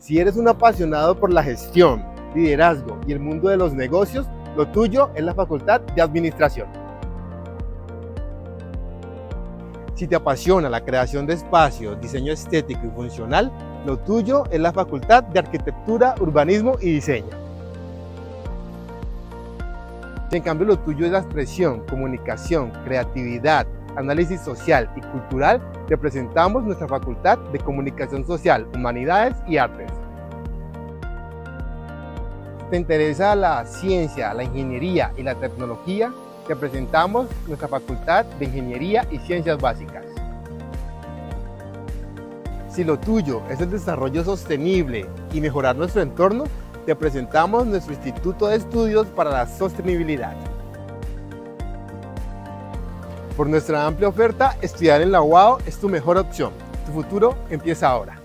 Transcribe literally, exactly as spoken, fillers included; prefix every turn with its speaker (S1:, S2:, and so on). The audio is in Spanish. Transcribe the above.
S1: Si eres un apasionado por la gestión, liderazgo y el mundo de los negocios, lo tuyo es la Facultad de Administración. Si te apasiona la creación de espacios, diseño estético y funcional, lo tuyo es la Facultad de Arquitectura, Urbanismo y Diseño. Si en cambio lo tuyo es la expresión, comunicación, creatividad, análisis social y cultural, te presentamos nuestra Facultad de Comunicación Social, Humanidades y Artes. Si te interesa la ciencia, la ingeniería y la tecnología, te presentamos nuestra Facultad de Ingeniería y Ciencias Básicas. Si lo tuyo es el desarrollo sostenible y mejorar nuestro entorno, te presentamos nuestro Instituto de Estudios para la Sostenibilidad. Por nuestra amplia oferta, estudiar en la U A O es tu mejor opción. Tu futuro empieza ahora.